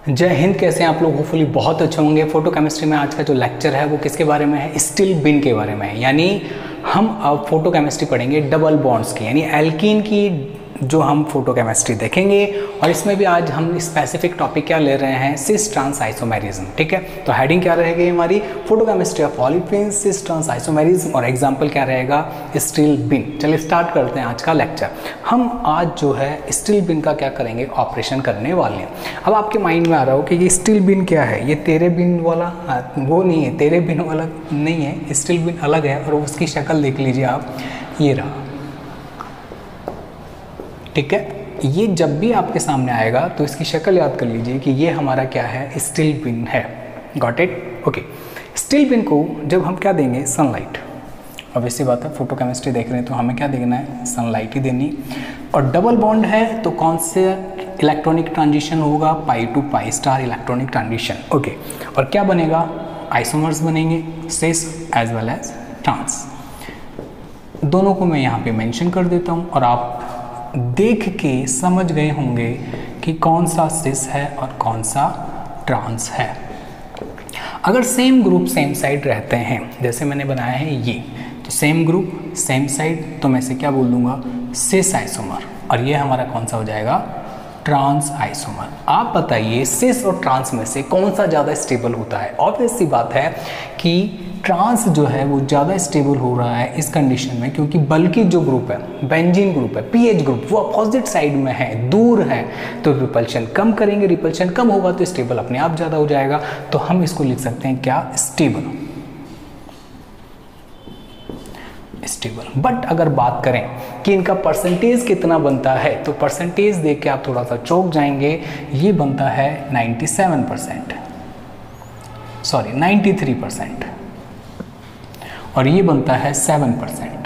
जय हिंद। कैसे हैं आप लोग? होपफुली बहुत अच्छे होंगे। फोटो केमिस्ट्री में आज का जो लेक्चर है वो किसके बारे में है? स्टील बिन के बारे में है। यानी हम अब फोटो केमिस्ट्री पढ़ेंगे डबल बॉन्ड्स की, यानी एल्कीन की जो हम फोटो केमिस्ट्री देखेंगे। और इसमें भी आज हम स्पेसिफिक टॉपिक क्या ले रहे हैं? Cis trans isomerism. ठीक है, तो हेडिंग क्या रहेगी हमारी? Photo chemistry of olefin, cis trans isomerism, और एग्जाम्पल क्या रहेगा? Stilbene. चलिए स्टार्ट करते हैं आज का लेक्चर। हम आज जो है स्टील बिन का क्या करेंगे? ऑपरेशन करने वाले हैं। अब आपके माइंड में आ रहा हो कि ये स्टील बिन क्या है? ये तेरे बिन वाला वो नहीं है, तेरे बिन वाला नहीं है, स्टील बिन अलग है। और उसकी शक्ल देख लीजिए आप, ये रहा। ठीक है, ये जब भी आपके सामने आएगा तो इसकी शक्ल याद कर लीजिए कि ये हमारा क्या है? स्टील बिन है। Got it? Okay. Stilbene को जब हम क्या देंगे? सनलाइट। ऑब्वियस सी बात है, फोटो केमिस्ट्री देख रहे हैं तो हमें क्या देना है? सनलाइट ही देनी। और डबल बॉन्ड है तो कौन से इलेक्ट्रॉनिक ट्रांजिशन होगा? Pi to pi star electronic transition. Okay, और क्या बनेगा? आइसोमर्स बनेंगे, cis as well as trans. दोनों को मैं यहाँ पे मेंशन कर देता हूँ और आप देख के समझ गए होंगे कि कौन सा सिस है और कौन सा ट्रांस है। अगर सेम ग्रुप सेम साइड रहते हैं, जैसे मैंने बनाया है ये, तो सेम ग्रुप सेम साइड, तो मैं इसे क्या बोल दूंगा? Cis isomer. और ये हमारा कौन सा हो जाएगा? Trans isomer. आप बताइए सिस और ट्रांस में से कौन सा ज़्यादा स्टेबल होता है? ऑब्वियस सी बात है कि ट्रांस जो है वो ज़्यादा स्टेबल हो रहा है इस कंडीशन में, क्योंकि बल्कि जो ग्रुप है, बेंजीन ग्रुप है, पीएच ग्रुप, वो अपोजिट साइड में है, दूर है, तो रिपल्शन कम करेंगे। रिपल्शन कम होगा तो स्टेबल अपने आप ज़्यादा हो जाएगा। तो हम इसको लिख सकते हैं क्या? स्टेबल। स्टेबल। बट अगर बात करें कि इनका परसेंटेज कितना बनता है, तो परसेंटेज देख के आप थोड़ा सा चौंक जाएंगे। ये बनता है 97%, सॉरी 93%, और ये बनता है 7%।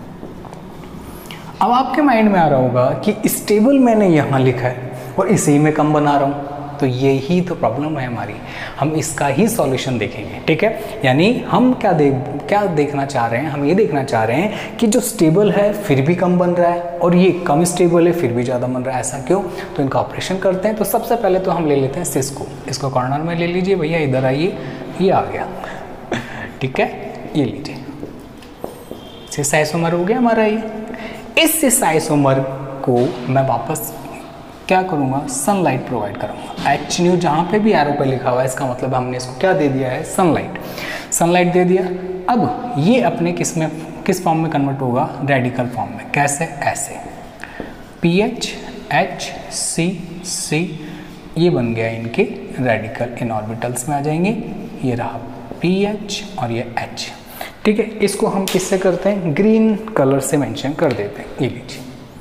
अब आपके माइंड में आ रहा होगा कि स्टेबल मैंने यहाँ लिखा है और इसी में कम बना रहा हूँ, तो यही तो प्रॉब्लम है हमारी। हम इसका ही सॉल्यूशन देखेंगे। ठीक है, यानी हम क्या देखना चाह रहे हैं? हम ये देखना चाह रहे हैं कि जो स्टेबल है फिर भी कम बन रहा है और ये कम स्टेबल है फिर भी ज़्यादा बन रहा है, ऐसा क्यों? तो इनका ऑपरेशन करते हैं। तो सबसे पहले तो हम ले लेते हैं सिस को। इसको कॉर्नर में ले लीजिए भैया, इधर आइए, ये आ गया। ठीक है, ये लीजिए, सिस आइसोमर हो गया हमारा ये। इस सिस आइसोमर को मैं वापस क्या करूँगा? सनलाइट प्रोवाइड करूँगा। एच न्यू जहाँ पे भी एरो पे लिखा हुआ है, इसका मतलब हमने इसको क्या दे दिया है? सनलाइट। सनलाइट दे दिया। अब ये अपने किस फॉर्म में कन्वर्ट होगा? रेडिकल फॉर्म में। कैसे? ऐसे पीएच एच सी सी, ये बन गया इनके रेडिकल, इन ऑर्बिटल्स में आ जाएंगे। ये रहा पीएच और ये एच। ठीक है, इसको हम किससे करते हैं? ग्रीन कलर से मेंशन कर देते हैं। ये लीजिए,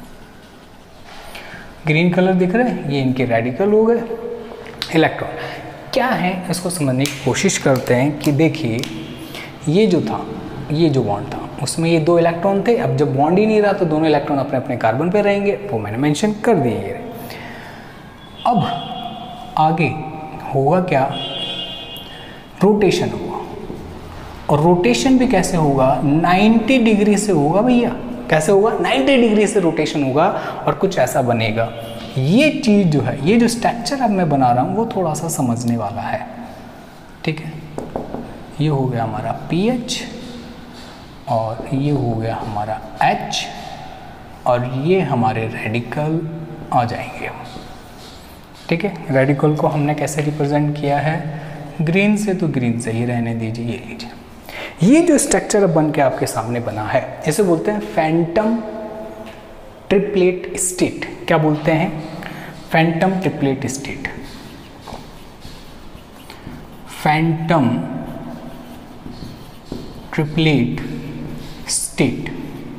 ग्रीन कलर दिख रहा है, ये इनके रेडिकल हो गए। इलेक्ट्रॉन क्या है इसको समझने की कोशिश करते हैं कि देखिए, ये जो था, ये जो बॉन्ड था, उसमें ये 2 इलेक्ट्रॉन थे। अब जब बॉन्ड ही नहीं रहा तो दोनों इलेक्ट्रॉन अपने अपने कार्बन पे रहेंगे, वो मैंने मेंशन कर दिए। अब आगे होगा क्या? रोटेशन होगा। और रोटेशन भी कैसे होगा? 90 डिग्री से होगा भैया। कैसे होगा? 90 डिग्री से रोटेशन होगा और कुछ ऐसा बनेगा। ये चीज़ जो है, ये जो स्ट्रक्चर अब मैं बना रहा हूँ वो थोड़ा सा समझने वाला है। ठीक है, ये हो गया हमारा पीएच और ये हो गया हमारा एच और ये हमारे रेडिकल आ जाएंगे। ठीक है, रेडिकल को हमने कैसे रिप्रेजेंट किया है? ग्रीन से, तो ग्रीन से ही रहने दीजिए। ये लीजिए, ये जो स्ट्रक्चर बन के आपके सामने बना है, इसे बोलते हैं फैंटम ट्रिपलेट स्टेट। क्या बोलते हैं? Phantom triplet state. Phantom triplet state.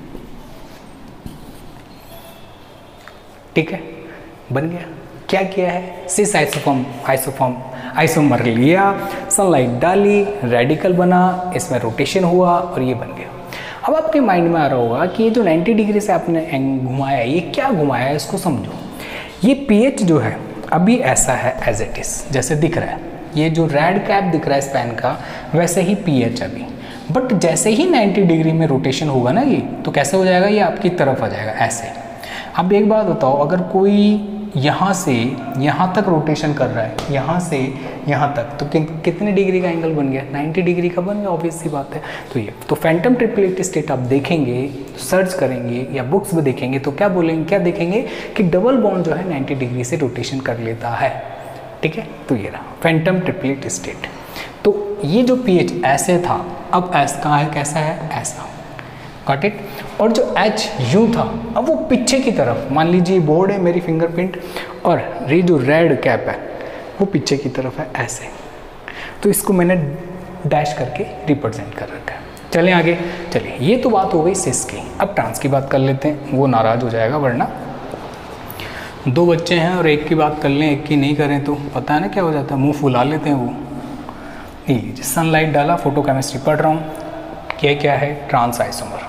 ठीक है, बन गया। क्या किया है? सिस आइसोमर लिया, सनलाइट डाली, रेडिकल बना, इसमें रोटेशन हुआ और ये बन गया। अब आपके माइंड में आ रहा होगा कि ये जो 90 डिग्री से आपने घुमाया, ये क्या घुमाया है? इसको समझो। ये पीएच जो है अभी ऐसा है एज इट इज, जैसे दिख रहा है, ये जो रेड कैप दिख रहा है इस पेन का, वैसे ही पीएच अभी। बट जैसे ही 90 डिग्री में रोटेशन होगा ना ये, तो कैसे हो जाएगा? ये आपकी तरफ आ जाएगा ऐसे। अब एक बात बताओ, अगर कोई यहाँ से यहाँ तक रोटेशन कर रहा है, यहाँ से यहाँ तक, तो कितने डिग्री का एंगल बन गया? 90 डिग्री का बन गया, ऑब्वियस सी बात है। तो ये तो फैंटम ट्रिपलेट स्टेट आप देखेंगे, सर्च करेंगे या बुक्स में देखेंगे तो क्या बोलेंगे, क्या देखेंगे कि डबल बॉन्ड जो है 90 डिग्री से रोटेशन कर लेता है। ठीक है, तो ये रहा फैंटम ट्रिपलेट स्टेट। तो ये जो पीएच ऐसे था, अब ऐसा कहाँ है, कैसा है, ऐसा, गॉट इट। और जो एच यूँ था, अब वो पीछे की तरफ, मान लीजिए बोर्ड है मेरी फिंगरप्रिंट और ये जो रेड कैप है वो पीछे की तरफ है ऐसे, तो इसको मैंने डैश करके रिप्रेजेंट कर रखा है। चलें आगे, चलिए ये तो बात हो गई सिस की। अब ट्रांस की बात कर लेते हैं, वो नाराज़ हो जाएगा, वरना 2 बच्चे हैं और एक की बात कर लें एक की नहीं करें तो पता है ना क्या हो जाता है, मुंह फुला लेते हैं वो। ये सनलाइट डाला, फोटो केमिस्ट्री पढ़ रहा हूँ, क्या है, trans isomer,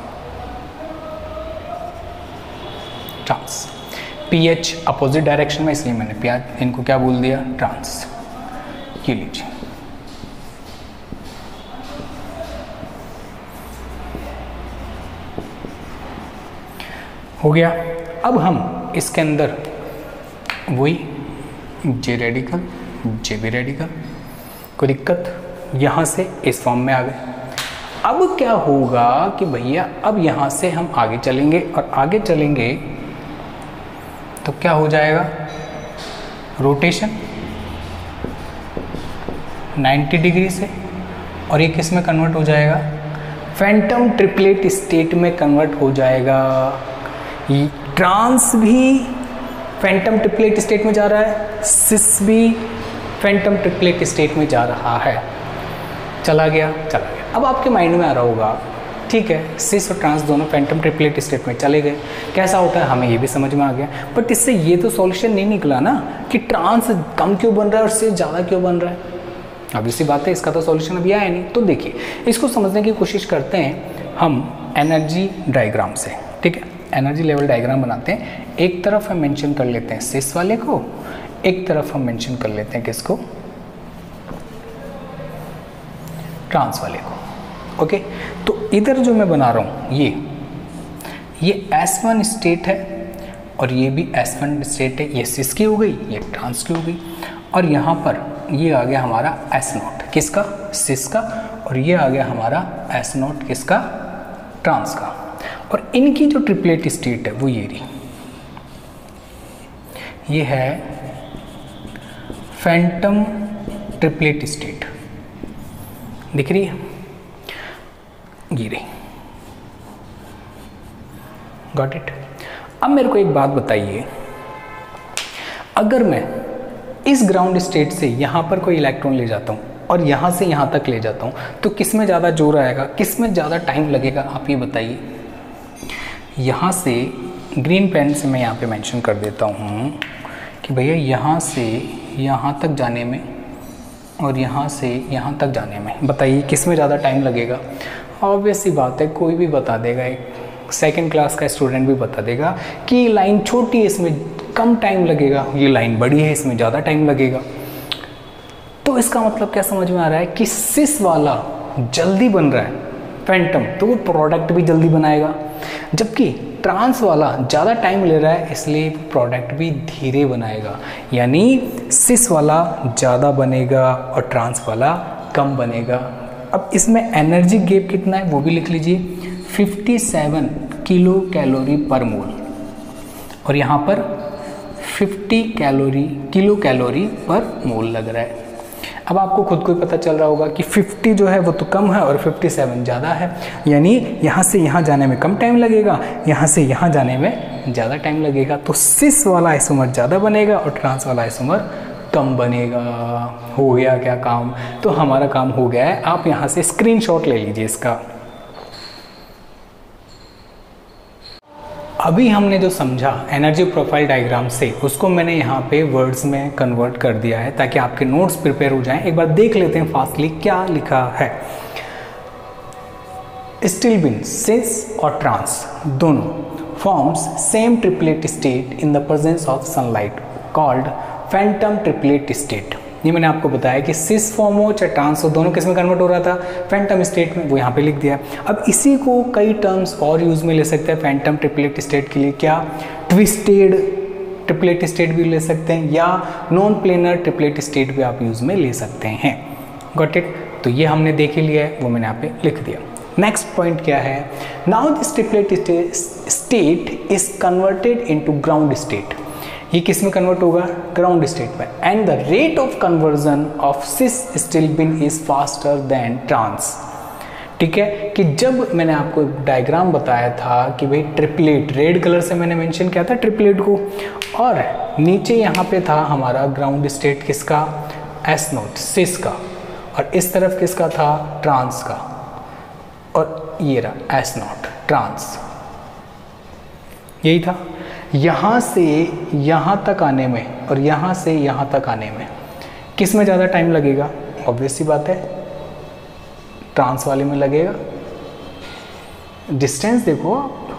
trans, PH opposite direction में, इसलिए मैंने इनको क्या बोल दिया, ट्रांस। ये लीजिए, हो गया। अब हम इसके अंदर वही J radical, J B radical, कोई दिक्कत, यहाँ से इस फॉर्म में आ गए। अब क्या होगा कि भैया अब यहाँ से हम आगे चलेंगे, और आगे चलेंगे तो क्या हो जाएगा, रोटेशन 90 डिग्री से, और ये किस में कन्वर्ट हो जाएगा, फैंटम ट्रिपलेट स्टेट में कन्वर्ट हो जाएगा। ट्रांस भी फैंटम ट्रिपलेट स्टेट में जा रहा है, सिस भी फैंटम ट्रिपलेट स्टेट में जा रहा है। चला गया। अब आपके माइंड में आ रहा होगा, ठीक है, सिस और ट्रांस दोनों फैंटम ट्रिपलेट स्टेट में चले गए, कैसा होता है हमें ये भी समझ में आ गया, बट इससे ये तो सॉल्यूशन नहीं निकला ना कि ट्रांस कम क्यों बन रहा है और सिस ज़्यादा क्यों बन रहा है। अब इसी बात है, इसका तो सॉल्यूशन अभी आया नहीं। तो देखिए, इसको समझने की कोशिश करते हैं हम एनर्जी डायग्राम से। ठीक है, एनर्जी लेवल डायग्राम बनाते हैं। एक तरफ हम मेंशन कर लेते हैं सिस वाले को, एक तरफ हम मेंशन कर लेते हैं किसको, ट्रांस वाले को। ओके, तो इधर जो मैं बना रहा हूँ ये S1 स्टेट है और ये भी S1 स्टेट है, ये सिस की हो गई, ये ट्रांस की हो गई, और यहाँ पर ये आ गया हमारा S0 किसका, सिस का, और ये आ गया हमारा S0 किसका, ट्रांस का। और इनकी जो ट्रिपलेट स्टेट है वो ये रही, ये है फैंटम ट्रिपलेट स्टेट, दिख रही है, ये रही, गॉट इट। अब मेरे को एक बात बताइए, अगर मैं इस ग्राउंड स्टेट से यहाँ पर कोई इलेक्ट्रॉन ले जाता हूँ और यहाँ से यहाँ तक ले जाता हूँ, तो किस में ज़्यादा जोर आएगा, किस में ज़्यादा टाइम लगेगा, आप ये बताइए। यहाँ से ग्रीन पेन से मैं यहाँ पे मेंशन कर देता हूँ कि भैया यहाँ से यहाँ तक जाने में और यहाँ से यहाँ तक जाने में, बताइए किस में ज़्यादा टाइम लगेगा। ऑब्वियस सी बात है, कोई भी बता देगा, एक सेकंड क्लास का स्टूडेंट भी बता देगा कि लाइन छोटी है इसमें कम टाइम लगेगा, ये लाइन बड़ी है इसमें ज़्यादा टाइम लगेगा। तो इसका मतलब क्या समझ में आ रहा है कि सिस वाला जल्दी बन रहा है फैंटम, तो वो प्रोडक्ट भी जल्दी बनाएगा, जबकि ट्रांस वाला ज़्यादा टाइम ले रहा है इसलिए प्रोडक्ट भी धीरे बनाएगा। यानी सिस वाला ज़्यादा बनेगा और ट्रांस वाला कम बनेगा। अब इसमें एनर्जी गैप कितना है वो भी लिख लीजिए, 57 किलो कैलोरी पर मोल, और यहाँ पर 50 किलो कैलोरी पर मोल लग रहा है। अब आपको खुद को ही पता चल रहा होगा कि 50 जो है वो तो कम है और 57 ज़्यादा है, यानी यहाँ से यहाँ जाने में कम टाइम लगेगा, यहाँ से यहाँ जाने में ज़्यादा टाइम लगेगा। तो सिस वाला आइसोमर ज़्यादा बनेगा और ट्रांस वाला आइसोमर कम बनेगा। हो गया क्या काम, तो हमारा काम हो गया है। आप यहाँ से स्क्रीनशॉट ले लीजिए इसका। अभी हमने जो समझा एनर्जी प्रोफाइल डायग्राम से, उसको मैंने यहाँ पे वर्ड्स में कन्वर्ट कर दिया है ताकि आपके नोट्स प्रिपेयर हो जाएं। एक बार देख लेते हैं फास्टली क्या लिखा है। स्टील बीन, सिस और ट्रांस दोनों forms same triplet state in the presence of sunlight called phantom triplet state. ये मैंने आपको बताया कि सिस फॉर्म हो चाहे ट्रांस हो, दोनों किस में कन्वर्ट हो रहा था, फैंटम स्टेट में, वो यहाँ पे लिख दिया। अब इसी को कई टर्म्स और यूज में ले सकते हैं फैंटम ट्रिपलेट स्टेट के लिए, क्या, ट्विस्टेड ट्रिपलेट स्टेट भी ले सकते हैं या नॉन प्लेनर ट्रिपलेट स्टेट भी आप यूज़ में ले सकते हैं। Got it. तो ये हमने देख ही लिया है, वो मैंने यहाँ पे लिख दिया। नेक्स्ट पॉइंट क्या है, now this triplet state is converted into ground state. ये किस में कन्वर्ट होगा, ग्राउंड स्टेट में। And the rate of conversion of cis stilbene is faster than trans. ठीक है, कि जब मैंने आपको एक डायग्राम बताया था कि भाई ट्रिपलेट, रेड कलर से मैंने मेंशन किया था ट्रिपलेट को, और नीचे यहाँ पे था हमारा ग्राउंड स्टेट किसका, एस नोट सिस का, और इस तरफ किसका था, ट्रांस का, और ये रहा एस नॉट ट्रांस। यही था। यहाँ से यहाँ तक आने में और यहाँ से यहाँ तक आने में किस में ज़्यादा टाइम लगेगा, ऑब्वियस सी बात है ट्रांस वाले में लगेगा। डिस्टेंस देखो आप,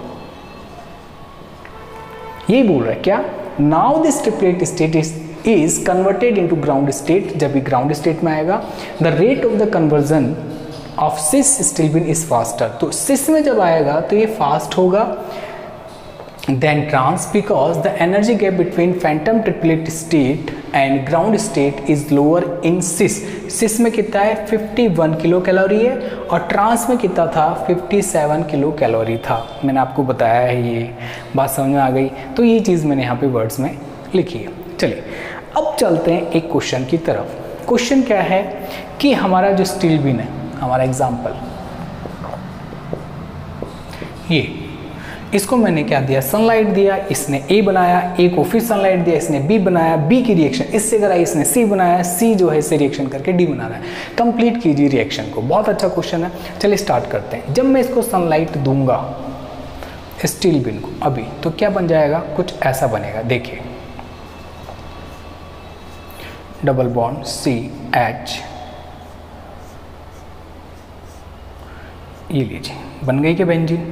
यही बोल रहा है क्या, now this triplet state is converted into ground state. जब भी ग्राउंड स्टेट में आएगा, the rate of the conversion of cis stilbene is faster. तो सिस में जब आएगा तो ये फास्ट होगा then trans, because the energy gap between phantom triplet state and ground state is lower in cis. Cis में कितना है, 51 किलो कैलोरी है, और ट्रांस में कितना था, 57 किलो कैलोरी था। मैंने आपको बताया है, ये बात समझ में आ गई। तो ये चीज़ मैंने यहाँ पे वर्ड्स में लिखी है। चलिए अब चलते हैं एक क्वेश्चन की तरफ। क्वेश्चन क्या है कि हमारा जो स्टील बिन है, हमारा एग्जाम्पल ये, इसको मैंने क्या दिया, सनलाइट दिया, इसने ए बनाया, ए को फिर सनलाइट दिया, इसने बी बनाया, बी की रिएक्शन इससे कराई, इसने सी बनाया, सी जो है इससे रिएक्शन करके डी बना रहा है। कंप्लीट कीजिए रिएक्शन को, बहुत अच्छा क्वेश्चन है। चलिए स्टार्ट करते हैं। जब मैं इसको सनलाइट दूंगा स्टील बिन को अभी, तो क्या बन जाएगा, कुछ ऐसा बनेगा। देखिए डबल बॉन्ड सी एच, ये लीजिए बन गई कि बेंजीन।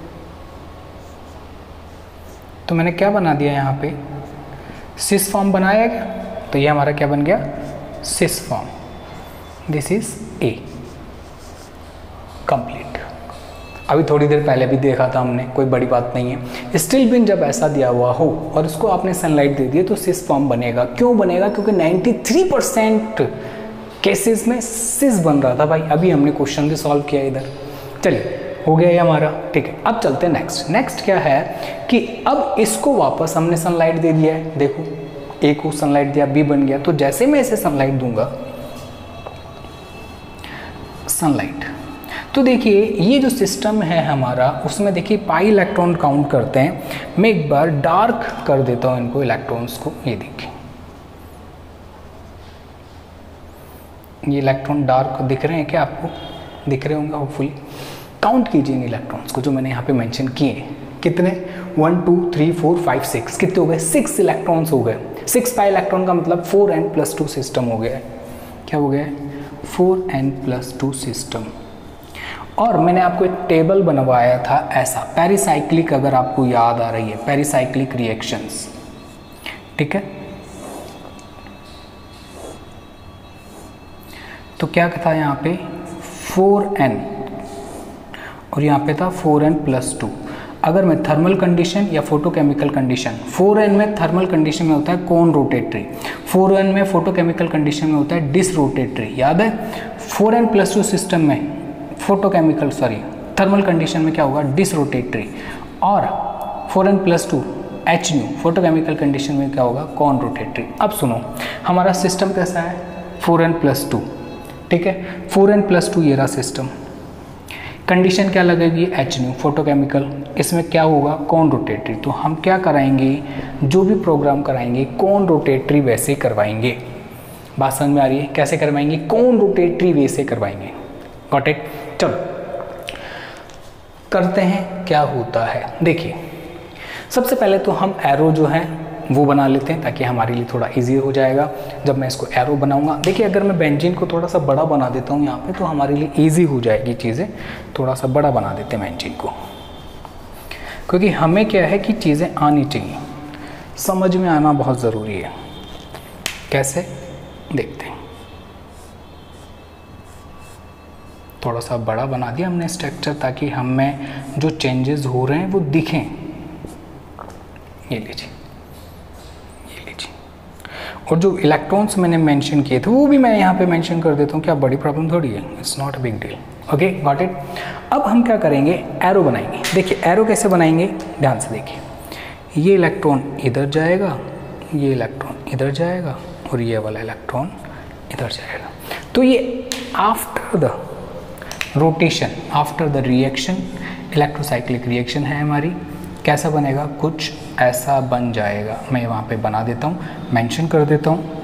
तो मैंने क्या बना दिया यहाँ पे, सिस फॉर्म बनाया क्या, तो ये हमारा क्या बन गया, cis form. This is a complete. अभी थोड़ी देर पहले भी देखा था हमने, कोई बड़ी बात नहीं है। स्टील बिन जब ऐसा दिया हुआ हो और उसको आपने सनलाइट दे दी तो सिस फॉर्म बनेगा। क्यों बनेगा, क्योंकि 93% केसेस में सिस बन रहा था भाई। अभी हमने क्वेश्चन भी सॉल्व किया इधर। चलिए हो गया ये हमारा, ठीक है। अब चलते हैं नेक्स्ट। नेक्स्ट क्या है कि अब इसको वापस हमने सनलाइट दे दिया है। देखो ए को सनलाइट दिया, बी बन गया। तो जैसे मैं इसे सनलाइट दूंगा, सनलाइट, तो देखिए ये जो सिस्टम है हमारा, उसमें देखिए पाई इलेक्ट्रॉन काउंट करते हैं। मैं एक बार डार्क कर देता हूँ इनको, इलेक्ट्रॉन्स को। ये देखिए ये इलेक्ट्रॉन डार्क दिख रहे हैं क्या आपको, दिख रहे होंगे होपफुली। काउंट कीजिए इन इलेक्ट्रॉन्स को जो मैंने यहाँ पे मेंशन किए। कितने, 1 2 3 4 5 6, कितने हो गए, 6 इलेक्ट्रॉन्स हो गए। 6 पाई इलेक्ट्रॉन का मतलब 4n+2 सिस्टम हो गया है। क्या हो गया है, 4n+2 सिस्टम। और मैंने आपको एक टेबल बनवाया था ऐसा, पेरिसाइक्लिक, अगर आपको याद आ रही है, पेरिसाइक्लिक रिएक्शंस, ठीक है। तो क्या था यहाँ पे 4n और यहाँ पे था 4n+2। अगर मैं थर्मल कंडीशन या फोटोकेमिकल कंडीशन, 4n में थर्मल कंडीशन में होता है कॉन रोटेटरी, 4n में फोटोकेमिकल कंडीशन में होता है डिस रोटेटरी, याद है। 4n+2 सिस्टम में फोटोकेमिकल थर्मल कंडीशन में क्या होगा, डिस रोटेटरी, और 4n+2 Hν फोटोकेमिकल कंडीशन में क्या होगा, कॉन रोटेटरी। अब सुनो हमारा सिस्टम कैसा है, 4n+2, ठीक है। 4n+2 ये रहा सिस्टम। कंडीशन क्या लगेगी, Hν फोटोकेमिकल, इसमें क्या होगा, कॉन रोटेटरी। तो हम क्या कराएंगे, जो भी प्रोग्राम कराएंगे कॉन रोटेटरी वैसे करवाएंगे। बात समझ में आ रही है, कैसे करवाएंगे, कॉन रोटेटरी वैसे करवाएंगे। Got it. चलो करते हैं क्या होता है। देखिए सबसे पहले तो हम एरो जो है वो बना लेते हैं ताकि हमारे लिए थोड़ा इजी हो जाएगा जब मैं इसको एरो बनाऊंगा। देखिए अगर मैं बेंजीन को थोड़ा सा बड़ा बना देता हूँ यहाँ पे, तो हमारे लिए इजी हो जाएगी चीज़ें। थोड़ा सा बड़ा बना देते हैं बेंजीन को, क्योंकि हमें क्या है कि चीज़ें आनी चाहिए, समझ में आना बहुत ज़रूरी है। कैसे, देखते हैं। थोड़ा सा बड़ा बना दिया हमने स्ट्रक्चर, ताकि हमें जो चेंजेस हो रहे हैं वो दिखें। ये लीजिए और जो इलेक्ट्रॉन्स मैंने मेंशन किए थे वो भी मैं यहाँ पे मेंशन कर देता हूँ, क्या बड़ी प्रॉब्लम थोड़ी है, it's not a big deal. Okay got it. अब हम क्या करेंगे, एरो बनाएंगे। देखिए एरो कैसे बनाएंगे, ध्यान से देखिए, ये इलेक्ट्रॉन इधर जाएगा, ये इलेक्ट्रॉन इधर जाएगा और ये वाला इलेक्ट्रॉन इधर जाएगा। तो ये after the rotation, after the reaction, electrocyclic reaction है हमारी, कैसा बनेगा, कुछ ऐसा बन जाएगा। मैं वहाँ पे बना देता हूँ, मेंशन कर देता हूँ।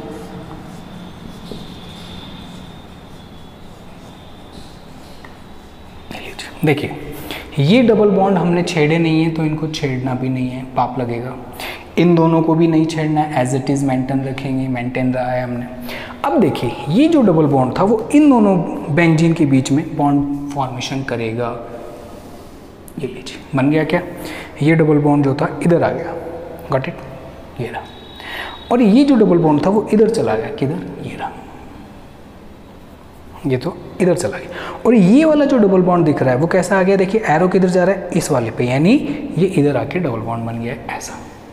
देखिए ये डबल बॉन्ड हमने छेड़े नहीं है तो इनको छेड़ना भी नहीं है, पाप लगेगा। इन दोनों को भी नहीं छेड़ना है, एज इट इज़ मेंटेन रखेंगे, मेंटेन रहा है हमने। अब देखिए ये जो डबल बॉन्ड था वो इन दोनों बेंजीन के बीच में बॉन्ड फॉर्मेशन करेगा। ये लीजिए बन गया क्या, ये डबल बॉन्ड जो था इधर आ गया, गॉट इट, ये रहा। और ये जो डबल बॉन्ड था वो इधर चला गया, किधर, ये रहा, ये तो इधर चला गया। और ये वाला जो डबल बॉन्ड दिख रहा है वो कैसा आ गया, देखिए एरो किधर जा रहा है, इस वाले पे, यानी ये इधर आके डबल बॉन्ड बन गया ऐसा।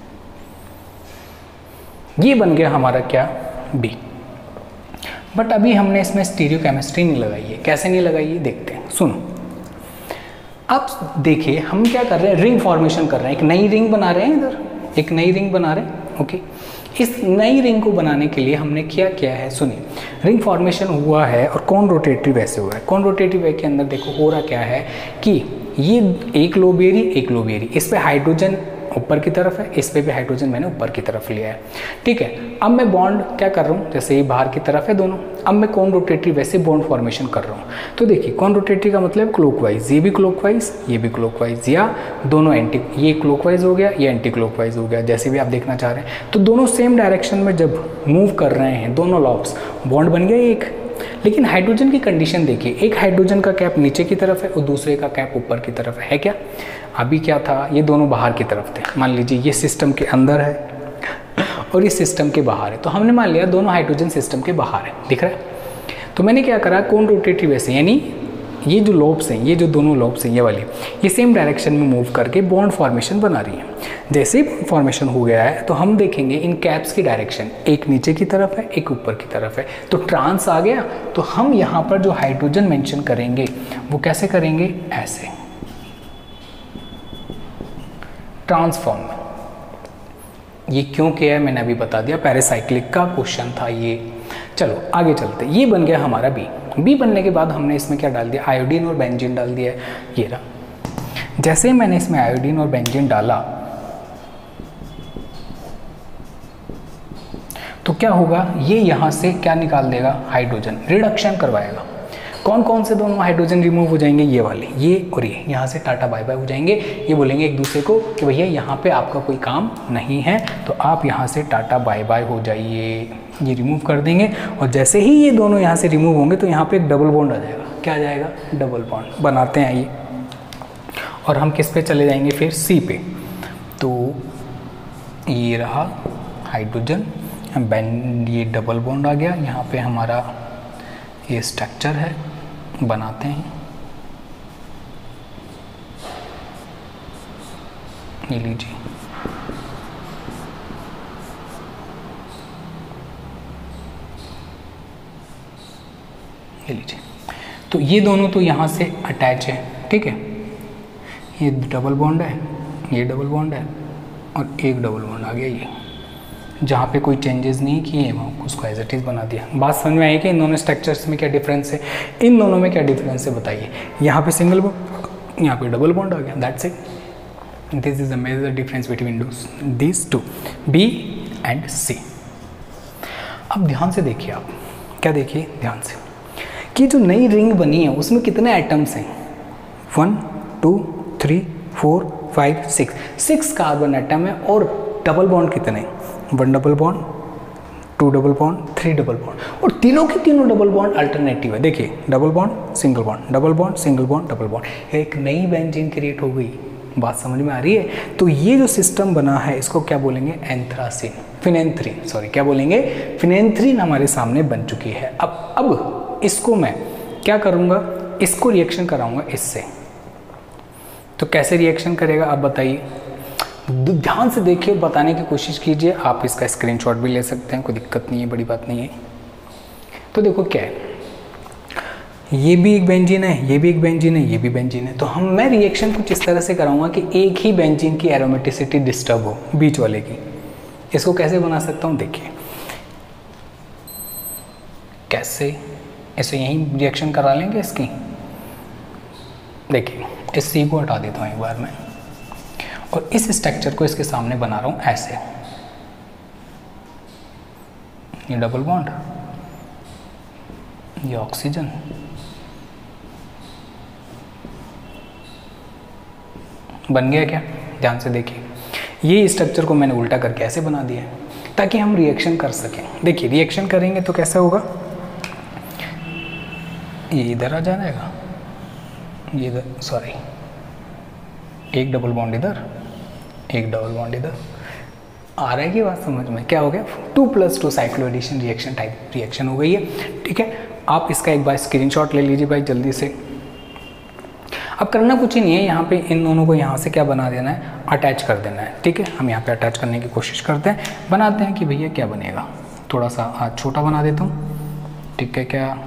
ये बन गया हमारा क्या, बी। बट अभी हमने इसमें स्टीरियो केमिस्ट्री नहीं लगाई है। कैसे नहीं लगाई है देखते हैं, सुनो। अब देखिए हम क्या कर रहे हैं, रिंग फॉर्मेशन कर रहे हैं, एक नई रिंग बना रहे हैं, इधर एक नई रिंग बना रहे हैं। ओके, इस नई रिंग को बनाने के लिए हमने क्या किया है, सुनिए। रिंग फॉर्मेशन हुआ है और कौन रोटेटरी वे से हुआ है। कौन रोटेटरी वे के अंदर देखो हो रहा क्या है कि ये एक लोब एरी, इस पे हाइड्रोजन ऊपर की तरफ है, इस पे भी हाइड्रोजन मैंने ऊपर की तरफ लिया है, ठीक है। अब मैं बॉन्ड क्या कर रहा हूँ, जैसे ये बाहर की तरफ है दोनों, अब मैं कौन रोटेटरी वैसे बॉन्ड फॉर्मेशन कर रहा हूँ। तो देखिए कौन रोटेटरी का मतलब क्लॉकवाइज, ये भी क्लॉकवाइज, ये भी क्लॉकवाइज, या दोनों एंटी, ये क्लॉकवाइज हो गया, ये एंटी क्लॉकवाइज हो गया, जैसे भी आप देखना चाह रहे हैं। तो दोनों सेम डायरेक्शन में जब मूव कर रहे हैं दोनों लॉब्स, बॉन्ड बन गया एक। लेकिन हाइड्रोजन की कंडीशन देखिए, एक हाइड्रोजन का कैप नीचे की तरफ है और दूसरे का कैप ऊपर की तरफ है क्या। अभी क्या था, ये दोनों बाहर की तरफ थे, मान लीजिए ये सिस्टम के अंदर है और ये सिस्टम के बाहर है, तो हमने मान लिया दोनों हाइड्रोजन सिस्टम के बाहर है, दिख रहा है। तो मैंने क्या करा, कौन रोटेटरी वैसे, यानी ये जो लोब्स हैं, ये जो दोनों लोब्स हैं ये वाली, ये सेम डायरेक्शन में मूव करके बॉन्ड फॉर्मेशन बना रही है। जैसे ही फॉर्मेशन हो गया है तो हम देखेंगे इन कैप्स की डायरेक्शन, एक नीचे की तरफ है, एक ऊपर की तरफ है, तो ट्रांस आ गया। तो हम यहाँ पर जो हाइड्रोजन मेंशन करेंगे वो कैसे करेंगे, ऐसे ट्रांसफॉर्म में। ये क्यों किया है मैंने अभी बता दिया, पैरासाइक्लिक का क्वेश्चन था ये। चलो आगे चलते, ये बन गया हमारा बी। बी बनने के बाद हमने इसमें क्या डाल दिया, आयोडीन और बेंजीन डाल दिया है, ये रहा। जैसे मैंने इसमें आयोडीन और बेंजीन डाला तो क्या होगा, ये यहाँ से क्या निकाल देगा, हाइड्रोजन, रिडक्शन करवाएगा। कौन कौन से दोनों हाइड्रोजन रिमूव हो जाएंगे, ये वाले, ये और ये, यहाँ से टाटा बाय बाय हो जाएंगे। ये बोलेंगे एक दूसरे को कि भैया यहाँ पे आपका कोई काम नहीं है, तो आप यहाँ से टाटा बाय बाय हो जाइए। ये रिमूव कर देंगे और जैसे ही ये दोनों यहाँ से रिमूव होंगे तो यहाँ पे एक डबल बॉन्ड आ जाएगा। क्या आ जाएगा, डबल बॉन्ड बनाते हैं ये। और हम किस पे चले जाएंगे फिर, सी पे। तो ये रहा हाइड्रोजन, ये डबल बॉन्ड आ गया, यहाँ पे हमारा ये स्ट्रक्चर है, बनाते हैं। ये लीजिए, ये लीजिए। तो ये दोनों तो यहाँ से अटैच है, ठीक है। ये डबल बॉन्ड है, ये डबल बॉन्ड है और एक डबल बॉन्ड आ गया ये, जहाँ पे कोई चेंजेस नहीं किए मैं उसको एज इट इज़ बना दिया। बात समझ में आई कि इन दोनों स्ट्रक्चर्स में क्या डिफरेंस है, इन दोनों में क्या डिफरेंस है बताइए। यहाँ पे सिंगल बॉन्ड, यहाँ पे डबल बॉन्ड आ गया, that's it. This is the major difference between this two, B and C. अब ध्यान से देखिए, आप क्या देखिए ध्यान से कि जो नई रिंग बनी है उसमें कितने एटम्स हैं, 1 2 3 4 5 6 कार्बन एटम है। और डबल बॉन्ड कितने, 1 double bond, 2 double bond, 3 double bond, और तीनों के तीनों डबल बॉन्ड अल्टरनेटिव है। देखिए double bond single bond, double bond single bond, double bond, एक नई बेंजीन क्रिएट हो गई। बात समझ में आ रही है। तो ये जो सिस्टम बना है इसको क्या बोलेंगे, एंथ्रासीन, फिनेंथ्रीन, सॉरी क्या बोलेंगे, फिनेंथ्रीन हमारे सामने बन चुकी है। अब इसको मैं क्या करूँगा, इसको रिएक्शन कराऊंगा इससे। तो कैसे रिएक्शन करेगा आप बताइए। ध्यान से देखिए, बताने की कोशिश कीजिए। आप इसका स्क्रीनशॉट भी ले सकते हैं, कोई दिक्कत नहीं है, बड़ी बात नहीं है। तो देखो क्या है, ये भी एक बेंजीन है, ये भी एक बेंजीन है, ये भी बेंजीन है। तो मैं रिएक्शन कुछ इस तरह से कराऊंगा कि एक ही बेंजीन की एरोमेटिसिटी डिस्टर्ब हो, बीच वाले की। इसको कैसे बना सकता हूँ, देखिए कैसे, ऐसे यहीं रिएक्शन करा लेंगे इसकी। देखिए इस C को हटा देता हूँ एक बार मैं, और इस स्ट्रक्चर को इसके सामने बना रहा हूँ ऐसे। ये डबल बॉन्ड, ये ऑक्सीजन, बन गया क्या? ध्यान से देखिए, ये स्ट्रक्चर को मैंने उल्टा करके ऐसे बना दिया है ताकि हम रिएक्शन कर सकें। देखिए रिएक्शन करेंगे तो कैसे होगा, ये इधर आ जाएगा, ये इधर, सॉरी, एक डबल बॉन्ड इधर, एक डबल बॉन्ड इधर। आ रहा है कि बात समझ में? क्या हो गया, 2+2 cycloaddition reaction type reaction हो गई है। ठीक है, आप इसका एक बार स्क्रीनशॉट ले लीजिए भाई जल्दी से। अब करना कुछ ही नहीं है, यहाँ पे इन दोनों को यहाँ से क्या बना देना है, अटैच कर देना है। ठीक है, हम यहाँ पे अटैच करने की कोशिश करते हैं, बनाते हैं कि भैया क्या बनेगा। थोड़ा सा हाथ छोटा बना देता हूँ। ठीक है, क्या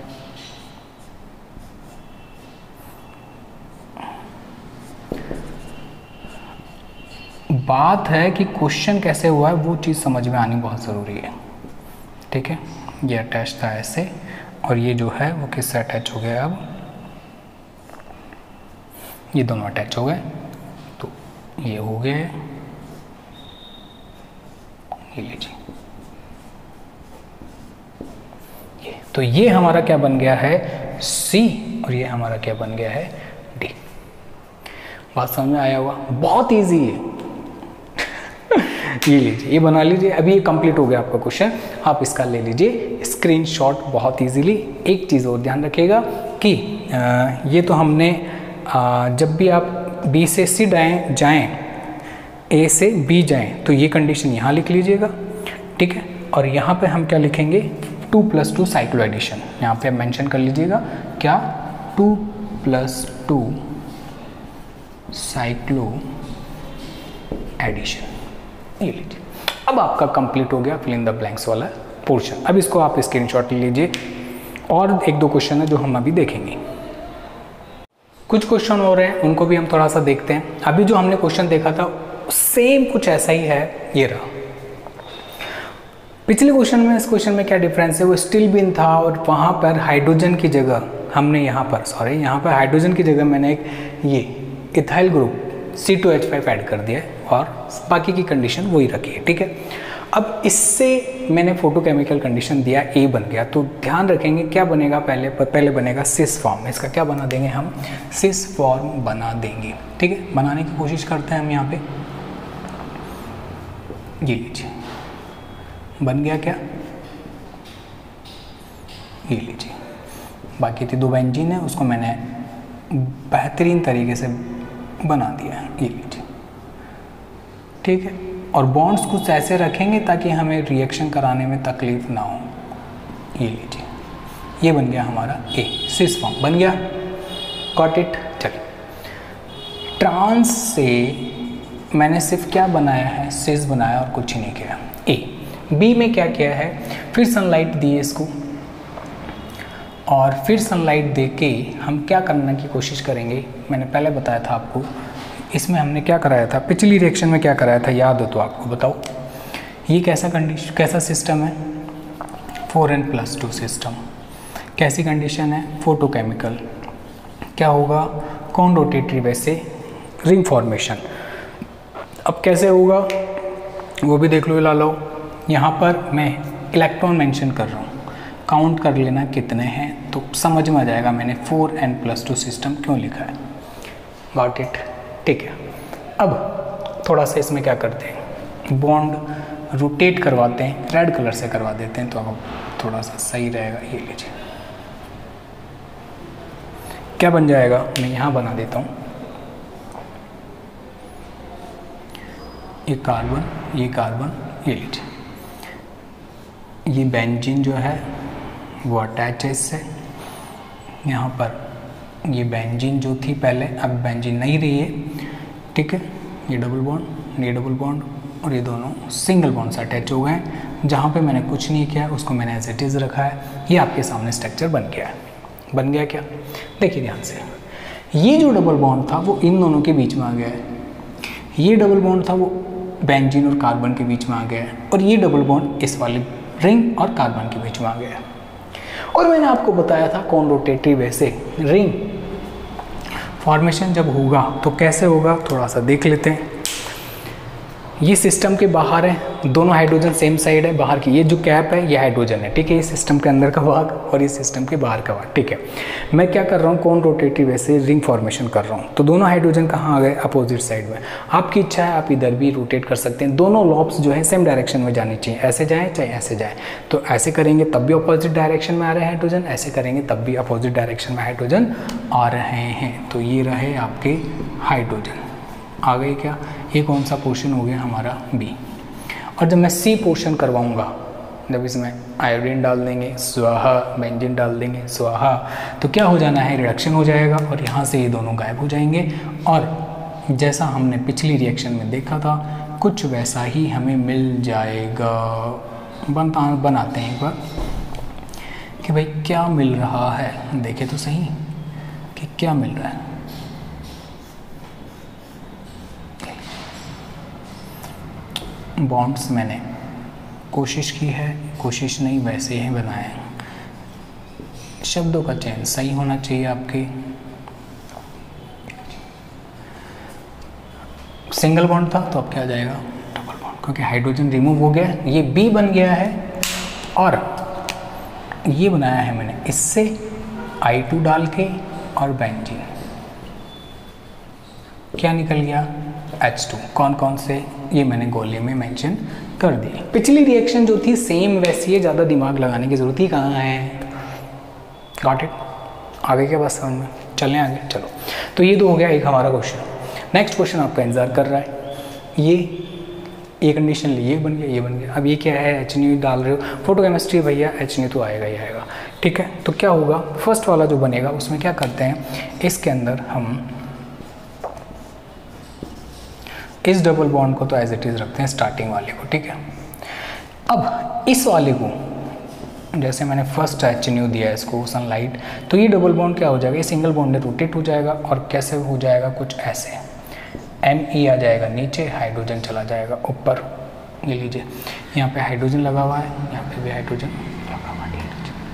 बात है कि क्वेश्चन कैसे हुआ है वो चीज़ समझ में आनी बहुत ज़रूरी है। ठीक है, ये अटैच था ऐसे, और ये जो है वो किससे अटैच हो गया, अब ये दोनों अटैच हो गए, तो ये हो गए, ये लीजिए, ये तो ये हमारा क्या बन गया है, C, और ये हमारा क्या बन गया है, D। बात समझ में आया हुआ? बहुत इजी है। ये लीजिए, ये बना लीजिए। अभी ये कंप्लीट हो गया आपका क्वेश्चन, आप इसका ले लीजिए स्क्रीनशॉट बहुत इजीली। एक चीज़ और ध्यान रखिएगा कि ये तो हमने जब भी आप B से C जाएं, A से B जाएं, तो ये कंडीशन यहाँ लिख लीजिएगा। ठीक है, और यहाँ पे हम क्या लिखेंगे, 2+2 साइक्लो एडिशन, यहाँ पे मेंशन कर लीजिएगा क्या, 2+2 साइक्लो एडिशन। ये लीजिए, अब आपका कंप्लीट हो गया फिल इन द ब्लैंक्स वाला पोर्शन। अब इसको आप स्क्रीनशॉट ले लीजिए, और एक दो क्वेश्चन है जो हम अभी देखेंगे। कुछ क्वेश्चन हो रहे हैं, उनको भी हम थोड़ा सा देखते हैं। अभी जो हमने क्वेश्चन देखा था सेम कुछ ऐसा ही है, ये रहा। पिछले क्वेश्चन में इस क्वेश्चन में क्या डिफरेंस है, वो स्टील बीन था और वहाँ पर हाइड्रोजन की जगह हमने यहाँ पर हाइड्रोजन की जगह मैंने एक ये इथाइल ग्रुप C2H5 ऐड कर दिया है, और बाकी की कंडीशन वही रखी है। ठीक है, अब इससे मैंने फोटोकेमिकल कंडीशन दिया, A बन गया। तो ध्यान रखेंगे क्या बनेगा, पहले बनेगा सिस फॉर्म। इसका क्या बना देंगे हम, सिस फॉर्म बना देंगे। ठीक है, बनाने की कोशिश करते हैं हम यहाँ पे। ये लीजिए, बन गया क्या, ये लीजिए। बाकी थी 2 बेंजीन है, उसको मैंने बेहतरीन तरीके से बना दिया है, ये लीजिए। ठीक है, और बॉन्ड्स कुछ ऐसे रखेंगे ताकि हमें रिएक्शन कराने में तकलीफ ना हो। ये लीजिए, ये बन गया हमारा A, सिस फॉर्म बन गया। Got it. चलिए, ट्रांस से मैंने सिर्फ क्या बनाया है, सिस बनाया और कुछ ही नहीं किया। A, B में क्या किया है, फिर सनलाइट दी है इसको, और फिर सनलाइट दे के हम क्या करने की कोशिश करेंगे। मैंने पहले बताया था आपको, इसमें हमने क्या कराया था, पिछली रिएक्शन में क्या कराया था, याद हो तो आपको बताओ। ये कैसा सिस्टम है, 4n+2 सिस्टम। कैसी कंडीशन है, फोटोकेमिकल। क्या होगा, कौन रोटेटरी, वैसे रिंग फॉर्मेशन। अब कैसे होगा वो भी देख लो, ला लो। यहाँ पर मैं इलेक्ट्रॉन मेंशन कर रहा हूँ, काउंट कर लेना कितने हैं, तो समझ में आ जाएगा मैंने 4n+2 सिस्टम क्यों लिखा है। Got it. ठीक है, अब थोड़ा सा इसमें क्या करते हैं, बॉन्ड रोटेट करवाते हैं, रेड कलर से करवा देते हैं, तो अब थोड़ा सा सही रहेगा। ये लीजिए, क्या बन जाएगा, मैं यहाँ बना देता हूँ, ये कार्बन, ये कार्बन, ये लीजिए। ये बेंजीन जो है वो अटैच है इससे, यहाँ पर ये बेंजीन जो थी पहले, अब बेंजीन नहीं रही है। ठीक है, ये डबल बॉन्ड, ये डबल बॉन्ड और ये दोनों सिंगल बॉन्ड से अटैच हो गए हैं। जहाँ पे मैंने कुछ नहीं किया उसको मैंने एज इट इज़ रखा है। ये आपके सामने स्ट्रक्चर बन गया है। बन गया क्या? देखिए ध्यान से, ये जो डबल बॉन्ड था वो इन दोनों के बीच में आ गया है, ये डबल बॉन्ड था वो बेंजीन और कार्बन के बीच में आ गया है, और ये डबल बॉन्ड इस वाले रिंग और कार्बन के बीच में आ गया है। और मैंने आपको बताया था कौन रोटेटरी वे से रिंग फॉर्मेशन जब होगा तो कैसे होगा, थोड़ा सा देख लेते हैं। ये सिस्टम के बाहर है, दोनों हाइड्रोजन सेम साइड है, बाहर की ये जो कैप है ये हाइड्रोजन है, ठीक है। ये सिस्टम के अंदर का भाग और ये सिस्टम के बाहर का भाग, ठीक है। मैं क्या कर रहा हूँ, कौन रोटेटरी वे से रिंग फॉर्मेशन कर रहा हूँ। तो दोनों हाइड्रोजन कहाँ आ गए, अपोजिट साइड में। आपकी इच्छा है आप इधर भी रोटेट कर सकते हैं, दोनों लॉब्स जो है सेम डायरेक्शन में जानी चाहिए, ऐसे जाए चाहे ऐसे जाए। तो ऐसे करेंगे तब भी अपोजिट डायरेक्शन में आ रहे हैं हाइड्रोजन, ऐसे करेंगे तब भी अपोजिट डायरेक्शन में हाइड्रोजन आ रहे हैं। तो ये रहे आपके हाइड्रोजन आ गए क्या। ये कौन सा पोर्शन हो गया हमारा, बी। और जब मैं सी पोर्शन करवाऊंगा, जब इसमें आयोडीन डाल देंगे स्वाहा, बेंजीन डाल देंगे स्वाहा, तो क्या हो जाना है, रिडक्शन हो जाएगा और यहाँ से ये दोनों गायब हो जाएंगे। और जैसा हमने पिछली रिएक्शन में देखा था कुछ वैसा ही हमें मिल जाएगा। बनाते हैं एक बार कि भाई क्या मिल रहा है, देखे तो सही कि क्या मिल रहा है। बॉन्ड्स मैंने कोशिश की है, कोशिश नहीं वैसे ही बनाए। शब्दों का चयन सही होना चाहिए आपके। सिंगल बॉन्ड था तो अब क्या आ जाएगा, डबल बॉन्ड, क्योंकि हाइड्रोजन रिमूव हो गया, ये बी बन गया है। और ये बनाया है मैंने इससे I2 डाल के और बेंजीन, क्या निकल गया, H2। कौन कौन से, ये मैंने गोले में मेंशन कर दिए। पिछली रिएक्शन जो थी सेम वैसी है, ज़्यादा दिमाग लगाने की जरूरत ही कहाँ है। गॉट इट, आगे क्या बस समझ में, चलें आगे। चलो, तो ये तो हो गया एक हमारा क्वेश्चन। नेक्स्ट क्वेश्चन आपका इंतजार कर रहा है। ये कंडीशन ली, ये बन गया, ये बन गया। अब ये क्या है, HNO डाल रहे हो, फोटोकेमिस्ट्री भैया, HNO तो आएगा ही आएगा, ठीक है। तो क्या होगा, फर्स्ट वाला जो बनेगा उसमें क्या करते हैं, इसके अंदर हम इस डबल बॉन्ड को तो एज इट इज़ रखते हैं स्टार्टिंग वाले को, ठीक है। अब इस वाले को जैसे मैंने फर्स्ट HNO दिया है इसको सनलाइट, तो ये डबल बॉन्ड क्या हो जाएगा, ये सिंगल बॉन्ड रोटेट हो जाएगा और कैसे हो जाएगा, कुछ ऐसे Me आ जाएगा नीचे, हाइड्रोजन चला जाएगा ऊपर। ये लीजिए यहाँ पे हाइड्रोजन लगा हुआ है, यहाँ पे भी हाइड्रोजन लगा हुआ है।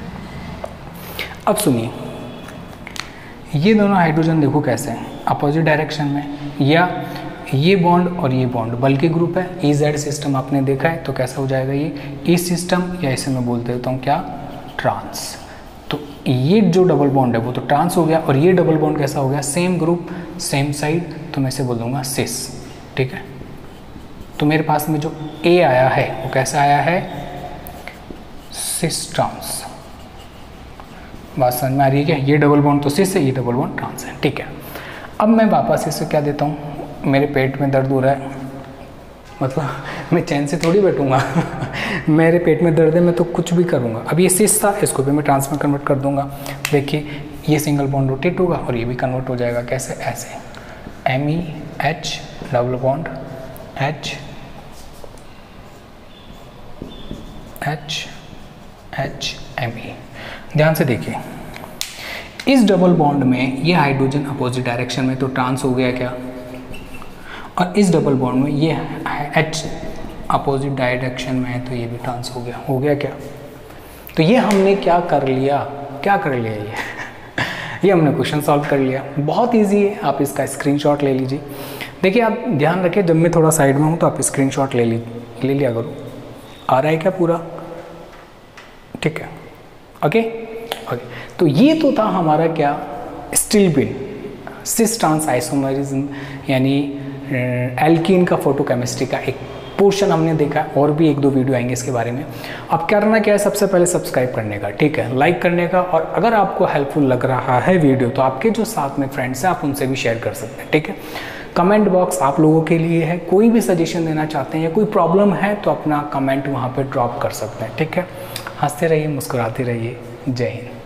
अब सुनिए, ये दोनों हाइड्रोजन देखो कैसे हैं, अपोजिट डायरेक्शन में, या ये बॉन्ड और ये बॉन्ड बल्कि ग्रुप है। EZ सिस्टम आपने देखा है, तो कैसा हो जाएगा ये E सिस्टम, या इसे मैं बोल देता हूँ क्या, ट्रांस। तो ये जो डबल बॉन्ड है वो तो ट्रांस हो गया, और ये डबल बॉन्ड कैसा हो गया, सेम ग्रुप सेम साइड, तो मैं इसे बोल दूंगा सिस, ठीक है। तो मेरे पास में जो A आया है वो कैसा आया है, सिस ट्रांस। बात समझ में आ रही है क्या, ये डबल बॉन्ड तो सिस है, ये डबल बॉन्ड ट्रांस है, ठीक है। अब मैं वापस इसे क्या देता हूँ, मेरे पेट में दर्द हो रहा है, मतलब मैं चैन से थोड़ी बैठूंगा मेरे पेट में दर्द है, मैं तो कुछ भी करूँगा। अब ये सिस था, इसको भी मैं ट्रांस में कन्वर्ट कर दूंगा। देखिए ये सिंगल बॉन्ड रोटेट होगा और ये भी कन्वर्ट हो जाएगा, कैसे, ऐसे MEH double bond H ME। ध्यान से देखिए, इस डबल बॉन्ड में ये हाइड्रोजन अपोजिट डायरेक्शन में तो ट्रांस हो गया क्या, और इस डबल बॉन्ड में ये H अपोजिट डायरेक्शन में है तो ये भी ट्रांस हो गया क्या। तो ये हमने क्या कर लिया ये हमने क्वेश्चन सॉल्व कर लिया। बहुत इजी है, आप इसका स्क्रीनशॉट ले लीजिए। देखिए आप ध्यान रखें, जब मैं थोड़ा साइड में हूँ तो आप स्क्रीनशॉट ले लिया करो। आ रहा है क्या पूरा, ठीक है, ओके। तो ये तो था हमारा क्या, स्टिल्बिन सिस ट्रांस आइसोमरिज्म, यानी एल्कीन का फोटोकेमिस्ट्री का एक पोर्शन हमने देखा। और भी एक दो वीडियो आएंगे इसके बारे में। अब करना क्या है, सबसे पहले सब्सक्राइब करने का, ठीक है, लाइक करने का, और अगर आपको हेल्पफुल लग रहा है वीडियो तो आपके जो साथ में फ्रेंड्स हैं आप उनसे भी शेयर कर सकते हैं, ठीक है। कमेंट बॉक्स आप लोगों के लिए है, कोई भी सजेशन देना चाहते हैं या कोई प्रॉब्लम है तो अपना कमेंट वहाँ पर ड्रॉप कर सकते हैं, ठीक है। हंसते रहिए, मुस्कुराते रहिए। जय हिंद।